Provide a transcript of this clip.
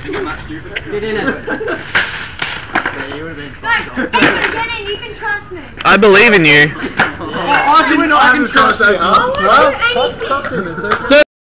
Get in it. Yeah, you would have been Hey, get in, you can trust me. I believe in you. Oh, do we not have this conversation? Trust him, it's okay.